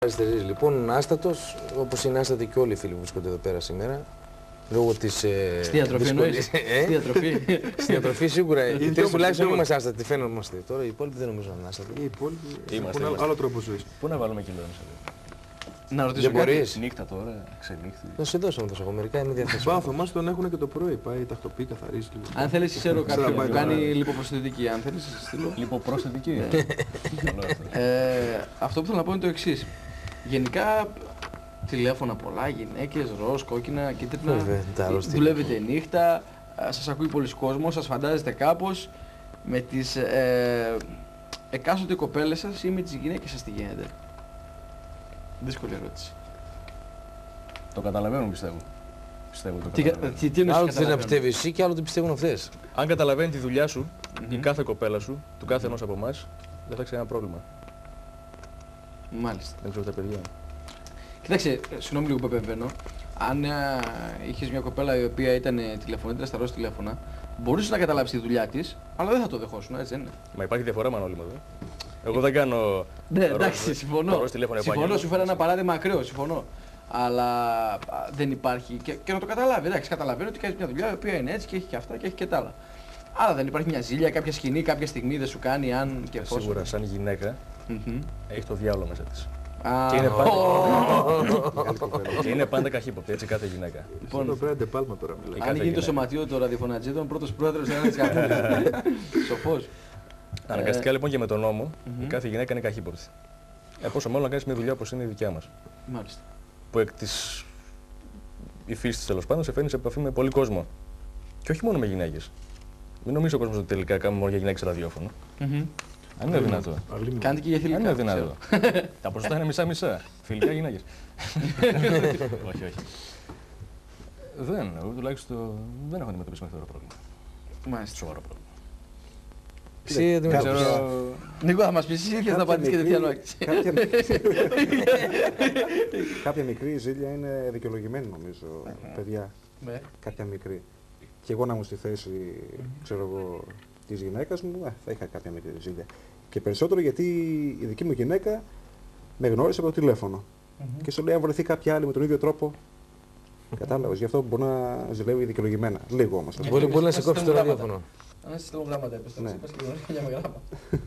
καθυστερήσεις. Λοιπόν, άστατος, όπως είναι άστατοι και όλοι οι φίλοι που βρίσκονται εδώ πέρα σήμερα. Λόγω της. Στη διατροφή εννοείς. Στη διατροφή. Στη διατροφή σίγουρα. Οι τρεις τουλάχιστον είμαστε άστατοι, φαίνομαστε. Τώρα οι υπόλοιποι δεν νομίζω να είναι άστατοι. Οι υπόλοιποι έχουν άλλο τρόπο ζωής. Πού να βάλουμε κιλό εμείς? Να ρωτήσω κάτι. Νύχτα τώρα, ξενύχτη. Θα σε δώσω όμως εγώ, μερικά είναι διαθέσιμο. Μπάθο μας τον έχουν και το πρωί, πάει τακτοποιεί, καθαρίζει. Αν θέλεις, ξέρω κάποιον που κάνει λιποπροσθετική, αν θέλεις, σας στείλω. Λιποπροσθετική. Αυτό που θέλω να πω είναι το εξής. Γενικά, τηλέφωνα πολλά, γυναίκες, ροζ, κόκκινα, κίτρινα. Δουλεύετε νύχτα, σας ακούει πολλοί κόσμος, σας φαντάζεστε κάπως με τις εκάστοτε κοπέλες σας ή με τις γυναίκες σας τι γίνεται? Δύσκολη ερώτηση. Το καταλαβαίνουν, πιστεύω. Τι άλλο θέλει να πιστεύει εσύ και άλλο τι πιστεύουν αυτές. Αν καταλαβαίνει τη δουλειά σου, η κάθε κοπέλα σου, του κάθε ενός από εμάς, δεν θα έχει κανένα πρόβλημα. Μάλιστα. Δεν ξέρω τα παιδιά. Κοίταξε, συγγνώμη λίγο που επεμβαίνω. Αν είχες μια κοπέλα η οποία ήταν τηλεφωνήτρια στα ροζ τηλέφωνα, μπορούσες να καταλάβεις τη δουλειά της, αλλά δεν θα το δεχόσουν, έτσι δεν είναι? Μα υπάρχει διαφορά, Μανώλη μου εδώ. Εγώ δεν κάνω. Ναι, εντάξει, συμφωνώ. Συμφωνώ, σου φέρα ένα παράδειγμα ακραίο, συμφωνώ. Αλλά δεν υπάρχει και να το καταλάβει. Εντάξει, καταλαβαίνω ότι κάνεις μια δουλειά η οποία είναι έτσι και έχει και αυτά και έχει και τα άλλα. Αλλά δεν υπάρχει μια ζήλια, κάποια σκηνή, κάποια στιγμή δεν σου κάνει αν και εφόσον. Σίγουρα, σαν γυναίκα, έχει το διάολο μέσα της. Και είναι πάντα καχύποπτη, έτσι κάθε γυναίκα. Λοιπόν, το πρέπει πάλμα τώρα. Αν γίνει το σωματείο του ραδιοφωνατζήτων, πρώτος πρόεδρος δεν είναι καχύποπτη. Σοφός. Αναγκαστικά λοιπόν και με τον νόμο, η κάθε γυναίκα είναι καχύποπτη. Πόσο μάλλον να κάνεις μια δουλειά όπως είναι η δικιά μας. Μάλιστα. Που εκ της υφής της τέλος πάντων σε φέρνει σε επαφή με πολύ κόσμο. Και όχι μόνο με γυναίκες. Μην νομίζει ο κόσμος ότι τελικά κάνουμε μόνο για γυναίκες ραδιόφωνο. Αν είναι δυνατό. Κάντε και για θηλυκά. Αν είναι δυνατό. Τα ποσοστά είναι μισά-μισά. Φιλικά γυναίκες. Όχι, όχι. Εγώ τουλάχιστον δεν έχω αντιμετωπίσει μέχρι τώρα πρόβλημα. Μάλιστα. Σοβαρό πρόβλημα. Νίκο, θα μας πεις εσύ και θα απαντήσεις και τέτοια νόηση. Κάποια μικρή ζήλια είναι δικαιολογημένη νομίζω, παιδιά. Κάποια μικρή. Και εγώ να ήμουν στη θέση, ξέρω εγώ, της γυναίκας μου, θα είχα κάποια μικρή ζήλια. Και περισσότερο γιατί η δική μου γυναίκα με γνώρισε από το τηλέφωνο. Και σου λέει, αν βρεθεί κάποια άλλη με τον ίδιο τρόπο, κατάλαβες, γι' αυτό μπορεί να ζηλεύει δικαιολογημένα. Λίγο όμως. Μπορεί να σε κόψει το ραδιόφωνο. Αν είσαι στέλνω γράμματα, είπες το είπες και γνωρίζεις μια με γράμμα.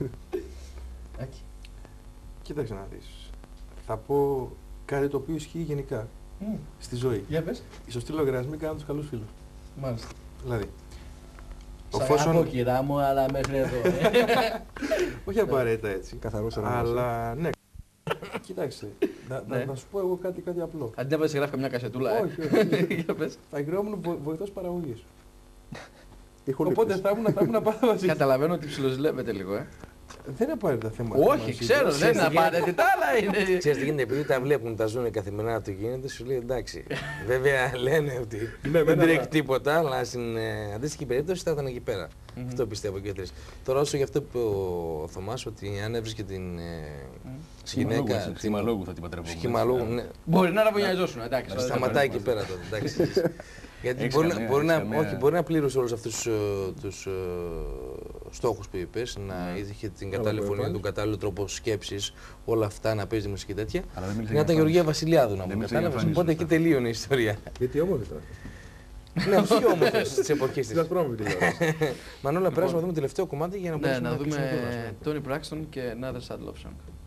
Κοίταξε να δεις. Θα πω κάτι το οποίο ισχύει γενικά στη ζωή. Για πες. Οι σωστοί λογαριασμοί κάνουν τους καλούς φίλους. Μάλιστα. Δηλαδή. Σ' αγαπώ κυρά μου, αλλά μέχρι εδώ. Όχι απαραίτητα έτσι. Καθαρός αλλά ναι. Κοιτάξτε, να σου πω εγώ κάτι απλό. Αντί να βάζεις γράφει καμιά κασετούλα. Όχι. Θα γινόμουν βοηθός παραγωγής. Οπότε θα ήμουν πάρα μαζί. Καταλαβαίνω ότι ψιλοζηλεύετε λίγο, Δεν είναι απαραίτητα θέματα. Όχι, ξέρω, δεν είναι απαραίτητα, αλλά είναι. Ξέρεις τι γίνεται, επειδή τα βλέπουν, τα ζουν καθημερινά, το γίνεται, σου λέει εντάξει. Βέβαια λένε ότι δεν τρέχει τίποτα, αλλά στην αντίστοιχη περίπτωση θα ήταν εκεί πέρα. Αυτό πιστεύω και οι τρεις. Τώρα όσο για αυτό που είπε ο Θωμάς, ότι αν έβρισκε την γυναίκα. Σχημαλόγου θα την πατρευόμουν. Σχημαλόγου, ναι. Μπορεί να αραβωνιαζόσουν, εντάξει. Σταματάει εκεί πέρα τότε, εντάξει. Γιατί μπορεί να πλήρωσε όλους αυτούς τους στόχους που είπες, να είχε την κατάλληλη φωνή, τον κατάλληλο τρόπο σκέψης, όλα αυτά να παίζει μουσική τέτοια. Να ήταν Γεωργία Βασιλιάδου να μου κατάλαβες, οπότε εκεί τελείωνε η ιστορία. Γιατί όμορφη τώρα. Ναι, όχι όμορφες της εποχής της. Μανώλα, περάσουμε να δούμε τελευταίο κομμάτι για να μπορούμε να δούμε Tony Braxton και Another Sad Love Song.